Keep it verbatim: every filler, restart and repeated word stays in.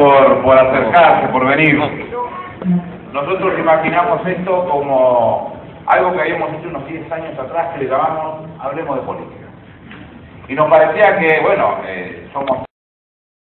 por, por acercarse, por venir. Nosotros imaginamos esto como algo que habíamos hecho unos diez años atrás, que le llamamos Hablemos de Política. Y nos parecía que, bueno, eh, somos